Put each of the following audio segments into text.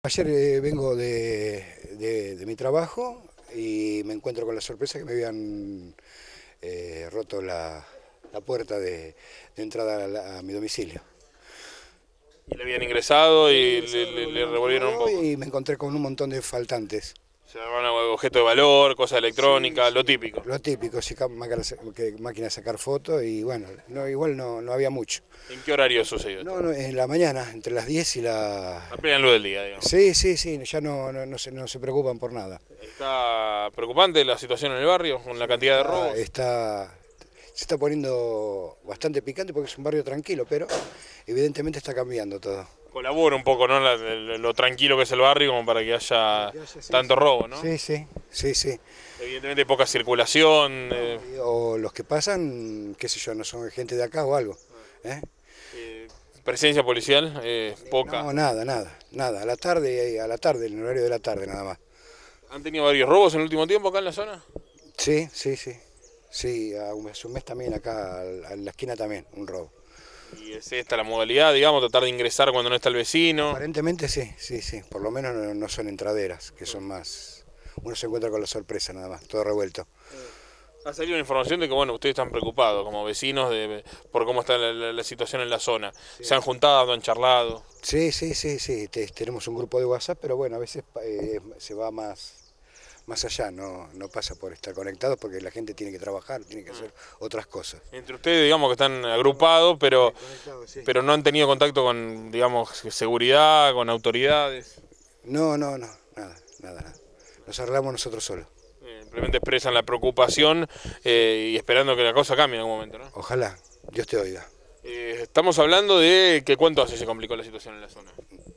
Ayer vengo de mi trabajo y me encuentro con la sorpresa que me habían roto la puerta de entrada a mi domicilio. Y le habían ingresado Habían y ingresado, le revolvieron revolvieron un todo poco. y me encontré con un montón de faltantes. Se van a objeto de valor, cosas Sí, electrónicas, lo sí, típico. lo típico, sí, máquina de sacar fotos y bueno, igual no había mucho. ¿En qué horario sucedió No, esto? no, en la mañana, entre las 10 y la... A plena luz del día, digamos. Sí, sí, sí, ya no se preocupan por nada. ¿Está preocupante la situación en el barrio con la Sí, cantidad de robos? se está poniendo bastante picante porque es un barrio tranquilo, pero evidentemente está cambiando todo. Colabora un poco, ¿no? Lo tranquilo que es el barrio como para que haya Sí, tanto sí. robo, ¿no? Sí, sí, sí, sí. Evidentemente hay poca circulación. O los que pasan, qué sé yo, no son gente de acá o algo. ¿Eh? Presencia policial, poca. No, nada. A la tarde, en el horario de la tarde nada más. ¿Han tenido varios robos en el último tiempo acá en la zona? Sí, sí, sí. Sí, hace un mes también acá, a la esquina también, un robo. Y es esta la modalidad, digamos, tratar de ingresar cuando no está el vecino. Aparentemente sí, sí, sí. Por lo menos no son entraderas, que son más... Uno se encuentra con la sorpresa nada más, todo revuelto. Ha salido una información de que, bueno, ustedes están preocupados como vecinos por cómo está la situación en la zona. ¿Se han juntado, han charlado? Sí, sí, sí, sí. Tenemos un grupo de WhatsApp, pero bueno, a veces se va más allá, no pasa por estar conectados porque la gente tiene que trabajar, tiene que hacer otras cosas. Entre ustedes, digamos, que están agrupados, Conectados, sí. pero no han tenido contacto con, digamos, seguridad, con autoridades. Nada. Nos arreglamos nosotros solos. Simplemente expresan la preocupación y esperando que la cosa cambie en algún momento, ¿no? Ojalá, Dios te oiga. Estamos hablando de que cuánto hace se complicó la situación en la zona.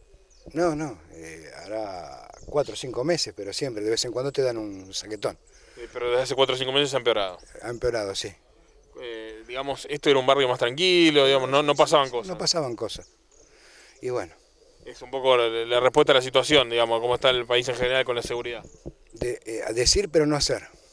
Hará 4 o 5 meses, pero siempre, de vez en cuando te dan un saquetón. Pero desde hace 4 o 5 meses se ha empeorado. Ha empeorado, sí. Digamos, esto era un barrio más tranquilo, digamos, no pasaban No cosas. pasaban cosas. Y bueno, Es un poco la respuesta a la situación, digamos, cómo está el país en general con la seguridad. a decir pero no hacer.